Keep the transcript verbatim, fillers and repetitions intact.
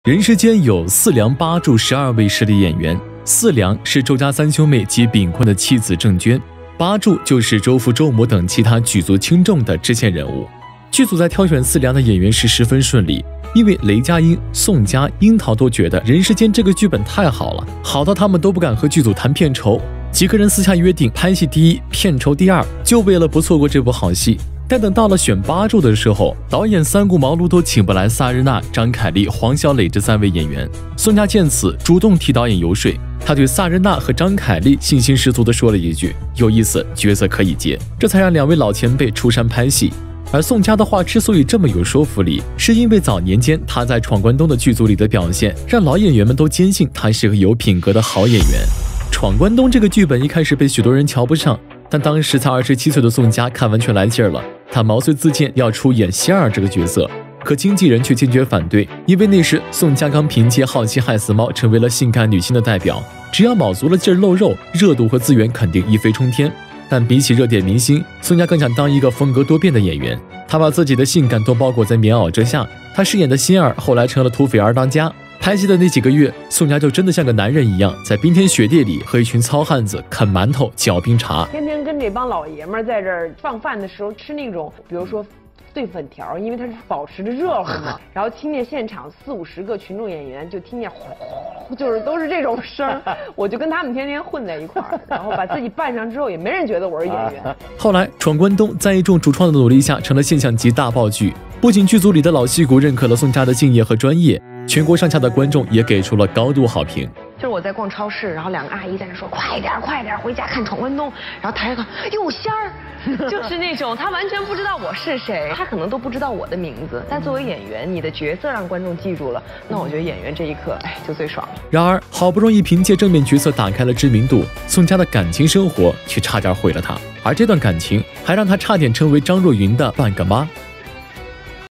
人世间有四梁八柱十二位实力演员，四梁是周家三兄妹及秉坤的妻子郑娟，八柱就是周父、周母等其他举足轻重的支线人物。剧组在挑选四梁的演员时十分顺利，因为雷佳音、宋佳、樱桃都觉得《人世间》这个剧本太好了，好到他们都不敢和剧组谈片酬。几个人私下约定，拍戏第一，片酬第二，就为了不错过这部好戏。但等到了选八柱的时候，导演三顾茅庐都请不来萨日娜、张凯丽、黄小磊这三位演员。宋佳见此，主动替导演游说，他对萨日娜和张凯丽信心十足地说了一句：“有意思，角色可以接。”这才让两位老前辈出山拍戏。而宋佳的话之所以这么有说服力，是因为早年间他在《闯关东》的剧组里的表现，让老演员们都坚信他是个有品格的好演员。《闯关东》这个剧本一开始被许多人瞧不上，但当时才二十七岁的宋佳看完全来劲儿了，他毛遂自荐要出演仙儿这个角色，可经纪人却坚决反对，因为那时宋佳刚凭借《好奇害死猫》成为了性感女星的代表，只要卯足了劲儿露肉，热度和资源肯定一飞冲天。但比起热点明星，宋佳更想当一个风格多变的演员，他把自己的性感都包裹在棉袄之下。他饰演的仙儿后来成了土匪二当家。拍戏的那几个月，宋佳就真的像个男人一样，在冰天雪地里和一群糙汉子啃馒头、嚼冰茶， 天天跟这帮老爷们儿在这儿放饭的时候吃那种，比如说碎粉条，因为它是保持着热乎嘛。然后听见现场四五十个群众演员，就听见呼呼，就是都是这种声，我就跟他们天天混在一块儿，然后把自己扮上之后，也没人觉得我是演员。 后来，《闯关东》在一众主创的努力下，成了现象级大爆剧。不仅剧组里的老戏骨认可了宋佳的敬业和专业，全国上下的观众也给出了高度好评。 就是我在逛超市，然后两个阿姨在那说：“快点，快点，回家看《闯关东》。”然后抬着看，哟，仙儿，就是那种他完全不知道我是谁，他可能都不知道我的名字。但作为演员，你的角色让观众记住了，那我觉得演员这一刻，哎，就最爽了。 然而，好不容易凭借正面角色打开了知名度，宋佳的感情生活却差点毁了她，而这段感情还让她差点成为张若昀的半个妈。